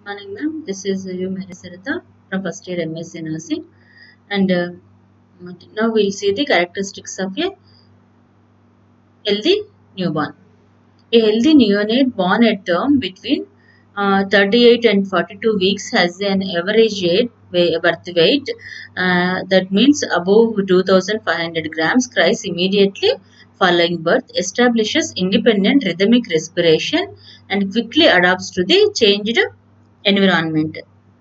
Morning, ma'am. This is U. Mary Sarita from first year MSc Nursing, and now we'll see the characteristics of a healthy newborn. A healthy neonate born at term between 38 and 42 weeks has an average birth weight, that means above 2,500 grams, cries immediately following birth, establishes independent rhythmic respiration, and quickly adapts to the changed environment.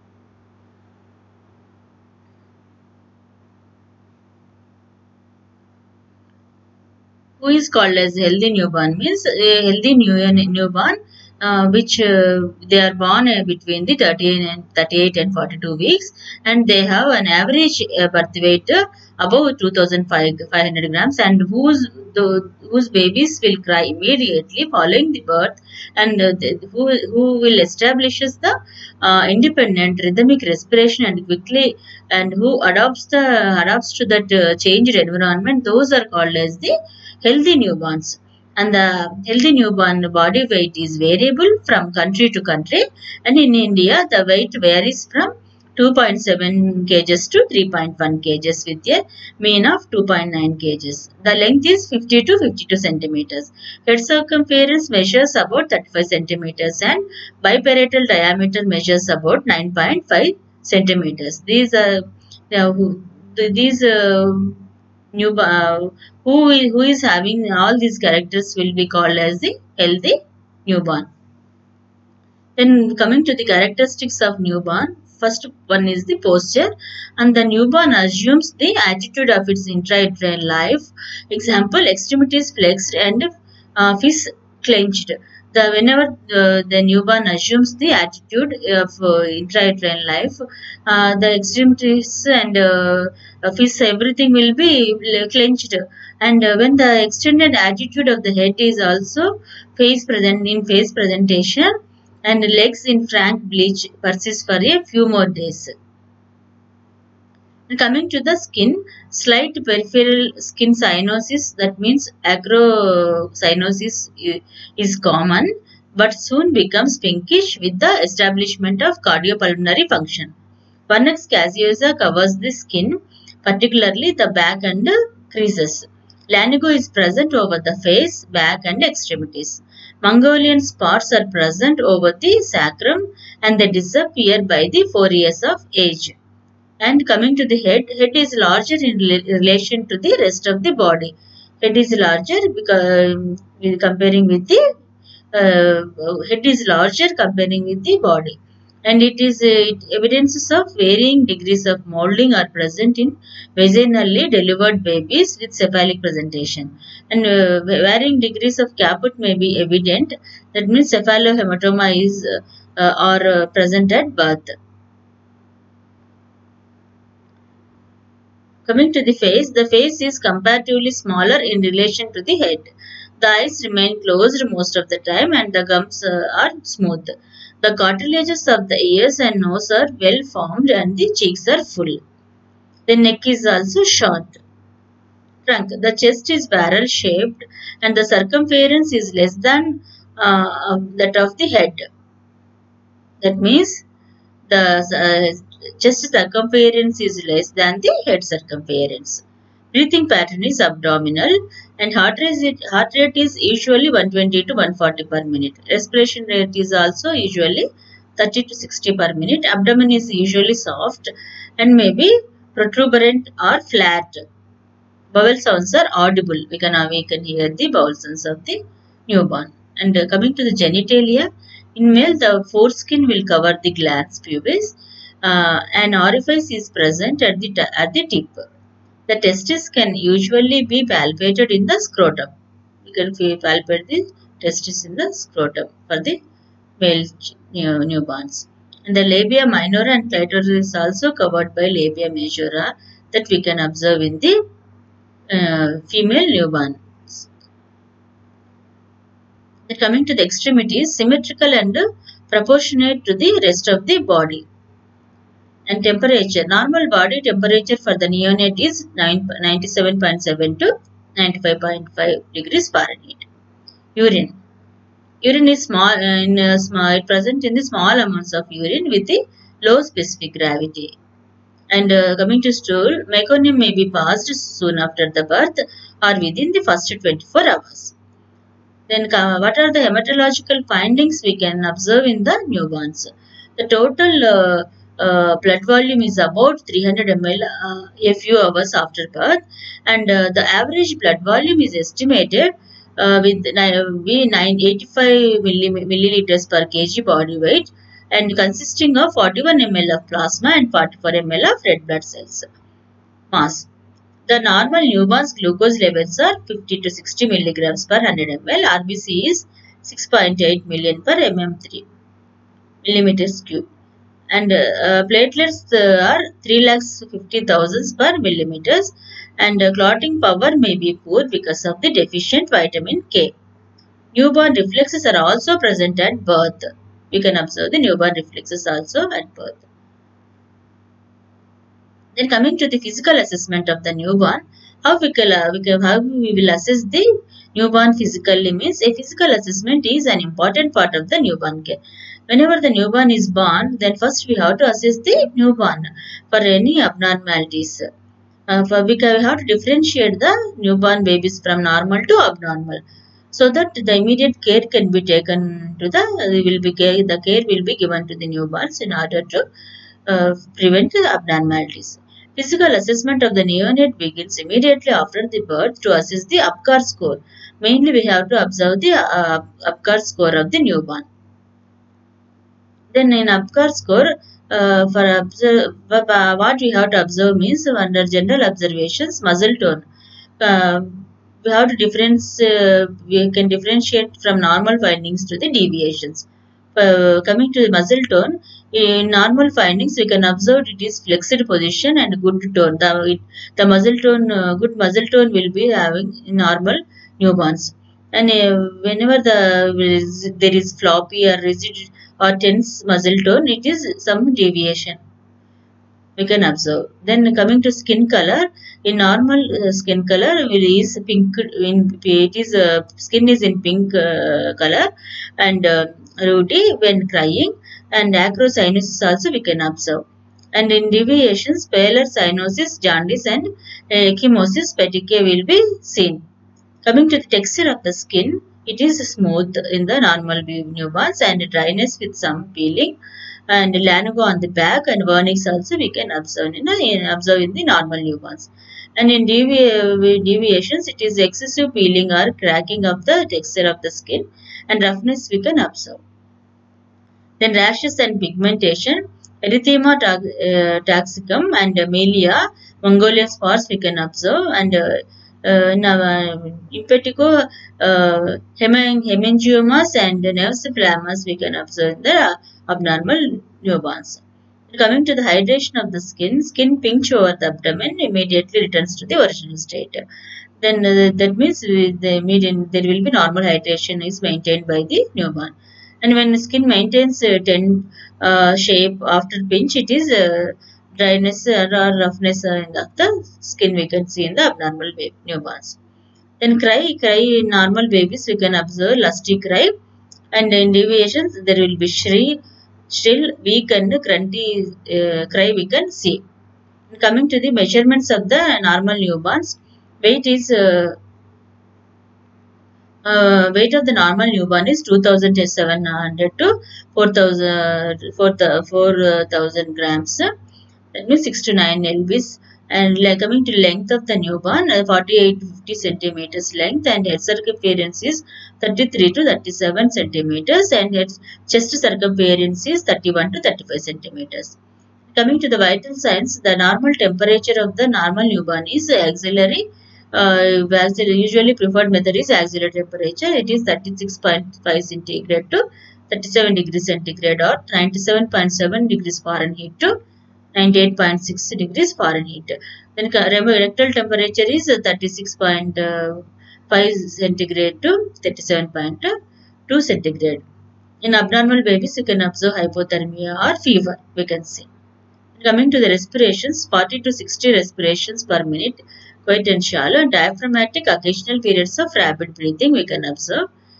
Who is called as healthy newborn means a healthy newborn, which they are born between the 38 and 42 weeks, and they have an average birth weight above 2,500 grams, and whose babies will cry immediately following the birth, and who will establishes the independent rhythmic respiration and quickly, and who adapts to that changed environment. Those are called as the healthy newborns. And the healthy newborn body weight is variable from country to country, and in India the weight varies from 2.7 kgs to 3.1 kgs with a mean of 2.9 kgs. The length is 50 to 52 centimeters. Head circumference measures about 35 centimeters and biparietal diameter measures about 9.5 centimeters. These new who is having all these characters will be called as the healthy newborn. Then coming to the characteristics of newborn, first one is the posture, and the newborn assumes the attitude of its intrauterine life. Example: extremities flexed and fists clenched. Whenever the newborn assumes the attitude of intrauterine life, the extremities and fists, everything will be clenched. And when the extended attitude of the head is also face presentation, and legs in frank bleach persist for a few more days. And coming to the skin, slight peripheral skin cyanosis, that means acrocyanosis, is common, but soon becomes pinkish with the establishment of cardiopulmonary function. Wernicke's caseosa covers the skin, particularly the back and creases. Lanigo is present over the face, back and extremities. Mongolian spots are present over the sacrum, and they disappear by the 4 years of age. And coming to the head is larger in relation to the rest of the body. Head is larger because comparing with the head is larger comparing with the body, and evidences of varying degrees of molding are present in vaginally delivered babies with cephalic presentation, and varying degrees of caput may be evident. That means cephalohematoma is are present at birth. Coming to the face is comparatively smaller in relation to the head. The eyes remain closed most of the time, and the gums are smooth. The cartilages of the ears and nose are well formed, and the cheeks are full. The neck is also short. Trunk. The chest is barrel shaped, and the circumference is less than that of the head. That means the chest circumference is less than the head circumference. Breathing pattern is abdominal, and heart rate is usually 120 to 140 per minute. Respiration rate is also usually 30 to 60 per minute. Abdomen is usually soft and may be protuberant or flat. Bowel sounds are audible. We can hear the bowel sounds of the newborn. And coming to the genitalia, in male the foreskin will cover the glans pubis. An orifice is present at the tip. The testis can usually be palpated in the scrotum. You can palpate the testis in the scrotum for the male newborns. And the labia minora and clitoris is also covered by labia majora that we can observe in the female newborn. Then coming to the extremities, symmetrical and proportionate to the rest of the body. And temperature, normal body temperature for the neonate is 97.7 to 95.5 degrees Fahrenheit. Urine. Urine is small, present in the small amounts of urine with the low specific gravity. And coming to stool, meconium may be passed soon after the birth or within the first 24 hours. Then what are the hematological findings we can observe in the newborns? The total blood volume is about 300 ml a few hours after birth, and the average blood volume is estimated with 85 milliliters per kg body weight, and consisting of 41 ml of plasma and 44 ml of red blood cells. Mass. The normal newborn's glucose levels are 50 to 60 milligrams per 100 ml. RBC is 6.8 million per mm3 millimeters cube. And platelets are 3,50,000 per millimeters. And clotting power may be poor because of the deficient vitamin K. Newborn reflexes are also present at birth. You can observe the newborn reflexes also at birth. Then coming to the physical assessment of the newborn, how we will assess the newborn physically means a physical assessment is an important part of the newborn care. Whenever the newborn is born, then first we have to assess the newborn for any abnormalities. We have to differentiate the newborn babies from normal to abnormal, so that the immediate care can be taken to the care will be given to the newborns in order to prevent the abnormalities. Physical assessment of the neonate begins immediately after the birth to assess the Apgar score. Mainly we have to observe the Apgar score of the newborn. Then in Apgar score, what we have to observe means under general observations, muscle tone. We have to we can differentiate from normal findings to the deviations. Coming to the muscle tone, in normal findings we can observe it is flexed position and good tone. The muscle tone, good muscle tone will be having in normal newborns. And whenever there is floppy or rigid or tense muscle tone, it is some deviation we can observe. Then coming to skin color, in normal skin color is pink. Skin is in pink color and ruddy when crying, and acrocyanosis also we can observe. And in deviations, paler cyanosis, jaundice, and ecchymosis petechiae will be seen. Coming to the texture of the skin, it is smooth in the normal newborns and dryness with some peeling, and lanugo on the back and vernix also we can observe in the normal newborns. And in deviations, it is excessive peeling or cracking of the texture of the skin, and roughness we can observe. Then rashes and pigmentation, erythema toxicum and Melia Mongolia spores we can observe, and impetigo hemangiomas and nephroplasmas we can observe in the abnormal newborns. Coming to the hydration of the skin, skin pinch over the abdomen immediately returns to the original state. Then that means there will be normal hydration is maintained by the newborn. And when the skin maintains shape after pinch, it is dryness or roughness in the skin we can see in the abnormal newborns. Then cry in normal babies we can observe lusty cry, and in deviations there will be shrill, weak and grunty cry we can see. And coming to the measurements of the normal newborns, weight of the normal newborn is 2,700 to 4,000 grams. That means 6 to 9 lbs. And coming to length of the newborn, 48 to 50 centimeters length, and head circumference is 33 to 37 centimeters, and its chest circumference is 31 to 35 centimeters. Coming to the vital signs, the normal temperature of the normal newborn is axillary. Usually preferred method is axillary temperature. It is 36.5 centigrade to 37 degrees centigrade, or 97.7 degrees Fahrenheit to 98.6 degrees Fahrenheit. Then rectal temperature is 36.5 centigrade to 37.2 centigrade. In abnormal babies, you can observe hypothermia or fever, we can see. Coming to the respirations, 40 to 60 respirations per minute, quite and shallow, and diaphragmatic, occasional periods of rapid breathing we can observe.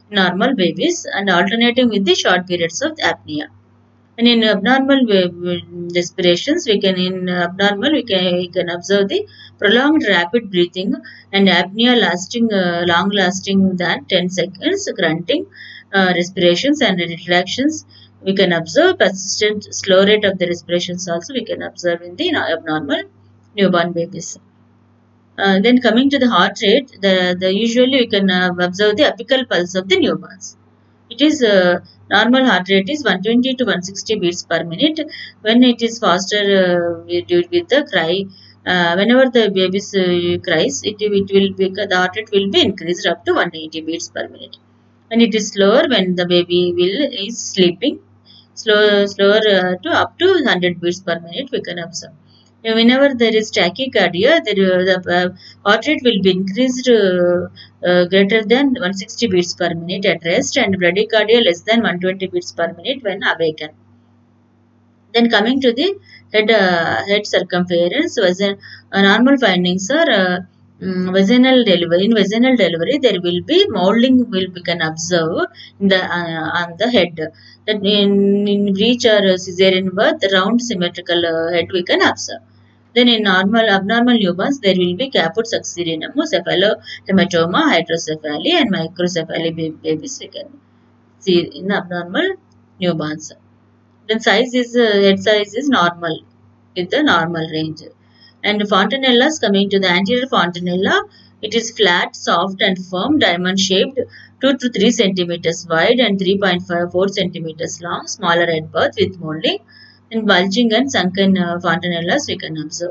normal babies and alternating with the short periods of apnea. And in abnormal respirations, we can observe the prolonged rapid breathing and apnea lasting long lasting than 10 seconds, grunting, respirations and retractions. We can observe persistent slow rate of the respirations also we can observe in the abnormal newborn babies. Then coming to the heart rate, the usually you can observe the apical pulse of the newborns. It is normal heart rate is 120 to 160 beats per minute. When it is faster with the cry, whenever the baby cries, it will be the heart rate will be increased up to 180 beats per minute. And it is slower when the baby is sleeping, slower to up to 100 beats per minute we can observe. Whenever there is tachycardia, the heart rate will be increased greater than 160 beats per minute at rest and bradycardia less than 120 beats per minute when awakened. Then coming to the head circumference, normal findings are vaginal delivery. In vaginal delivery, there will be molding we can observe in the on the head. That in breech or cesarean birth, round symmetrical head we can observe. Then in abnormal newborns, there will be caput succerinum, cephalohematoma, hydrocephaly, and microcephaly babies we can see in abnormal newborns. Then head size is normal with the normal range. And fontanellas, coming to the anterior fontanella, it is flat, soft and firm, diamond shaped, 2 to 3 centimeters wide and 3.4 centimeters long, smaller at birth with molding. And bulging and sunken fontanellas we can observe.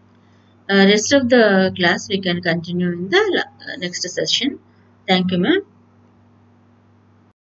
Rest of the class we can continue in the next session. Thank you, ma'am.